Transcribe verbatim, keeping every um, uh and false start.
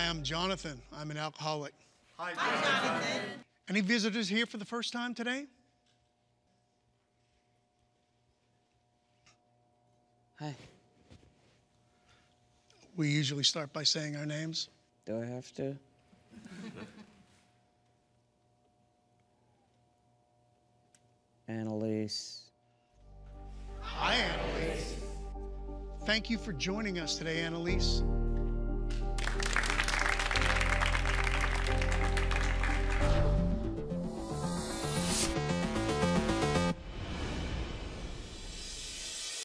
Hi, I'm Jonathan. I'm an alcoholic. Hi, Jonathan. Any visitors here for the first time today? Hi. We usually start by saying our names. Do I have to? Annalise. Hi, Annalise. Thank you for joining us today, Annalise.